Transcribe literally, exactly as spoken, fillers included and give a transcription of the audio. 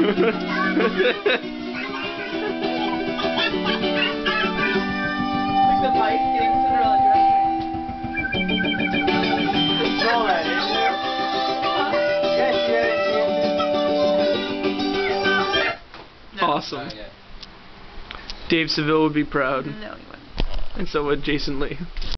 the mice getting Cinderella dressed. All right. Yes, yes, yes. Awesome. Dave Seville would be proud. No, he wouldn't. And so would Jason Lee.